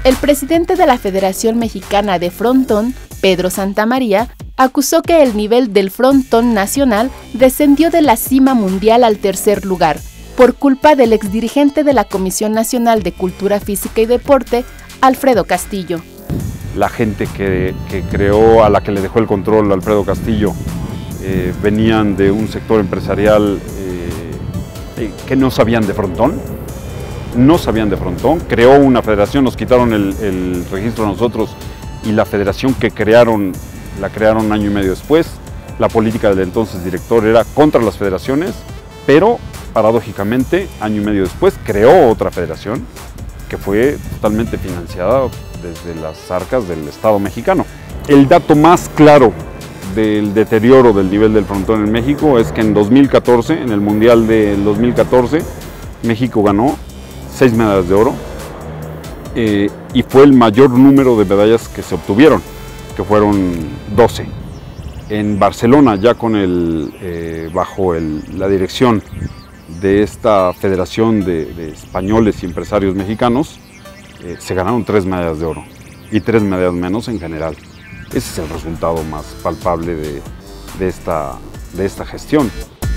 El presidente de la Federación Mexicana de Frontón, Pedro Santamaría, acusó que el nivel del frontón nacional descendió de la cima mundial al tercer lugar, por culpa del exdirigente de la Comisión Nacional de Cultura Física y Deporte, Alfredo Castillo. La gente que creó, a la que le dejó el control Alfredo Castillo, venían de un sector empresarial que no sabían de frontón. No sabían de frontón, creó una federación, nos quitaron el registro a nosotros y la federación que crearon, la crearon un año y medio después. La política del entonces director era contra las federaciones, pero paradójicamente, año y medio después, creó otra federación que fue totalmente financiada desde las arcas del Estado mexicano. El dato más claro del deterioro del nivel del frontón en México es que en 2014, en el Mundial del 2014, México ganó 6 medallas de oro y fue el mayor número de medallas que se obtuvieron, que fueron 12. En Barcelona, ya con bajo la dirección de esta federación de españoles y empresarios mexicanos, se ganaron 3 medallas de oro y 3 medallas menos en general. Ese es el resultado más palpable de esta gestión.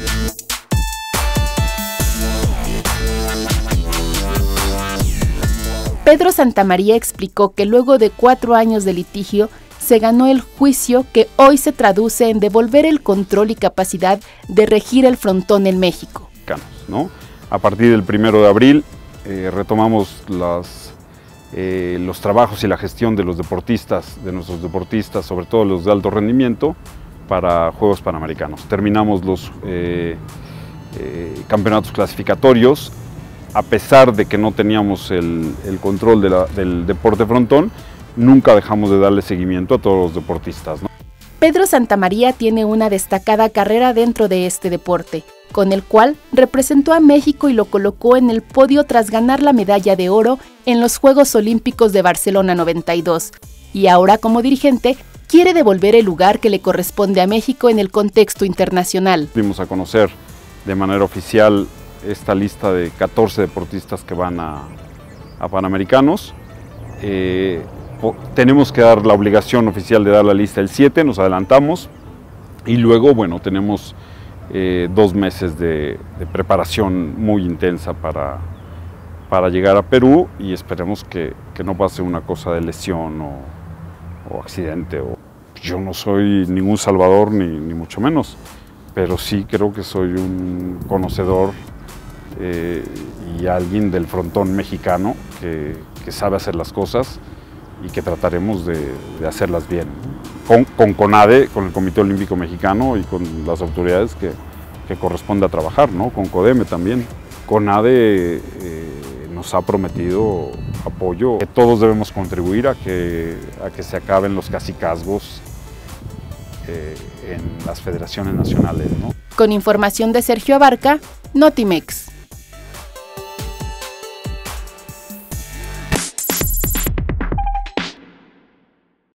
Pedro Santamaría explicó que luego de 4 años de litigio, se ganó el juicio que hoy se traduce en devolver el control y capacidad de regir el frontón en México. ¿No? A partir del 1 de abril retomamos los trabajos y la gestión de los deportistas, de nuestros deportistas, sobre todo los de alto rendimiento, para Juegos Panamericanos. Terminamos los campeonatos clasificatorios. A pesar de que no teníamos el control del deporte frontón, nunca dejamos de darle seguimiento a todos los deportistas, ¿no? Pedro Santamaría tiene una destacada carrera dentro de este deporte, con el cual representó a México y lo colocó en el podio tras ganar la medalla de oro en los Juegos Olímpicos de Barcelona 92. Y ahora, como dirigente, quiere devolver el lugar que le corresponde a México en el contexto internacional. Dimos a conocer de manera oficial esta lista de 14 deportistas que van a Panamericanos. Tenemos que dar la obligación oficial de dar la lista el 7, nos adelantamos, y luego, bueno, tenemos 2 meses de preparación muy intensa para llegar a Perú, y esperemos que no pase una cosa de lesión o accidente. Yo no soy ningún salvador, ni mucho menos, pero sí creo que soy un conocedor y alguien del frontón mexicano que sabe hacer las cosas y que trataremos de hacerlas bien. Con CONADE, con el Comité Olímpico Mexicano y con las autoridades que corresponde a trabajar, ¿no? Con CODEME también. CONADE nos ha prometido apoyo, que todos debemos contribuir a que se acaben los cacicazgos en las federaciones nacionales, ¿no? Con información de Sergio Abarca, Notimex.